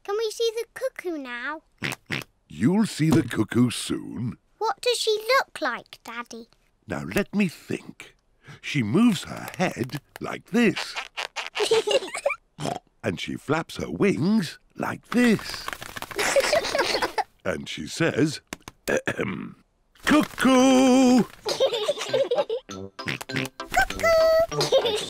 Can we see the cuckoo now? You'll see the cuckoo soon. What does she look like, Daddy? Now let me think. She moves her head like this. And she flaps her wings like this. And she says, cuckoo! Cuckoo!